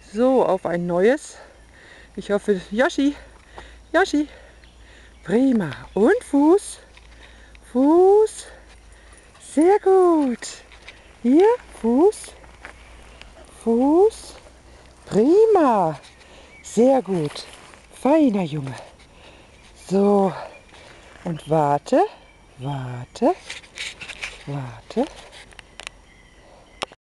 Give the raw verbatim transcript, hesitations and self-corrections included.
So, auf ein neues. Ich hoffe, Yoshi, Yoshi, prima. Und Fuß, Fuß, sehr gut. Hier, Fuß, Fuß, prima. Sehr gut, feiner Junge. So, und warte, warte, warte.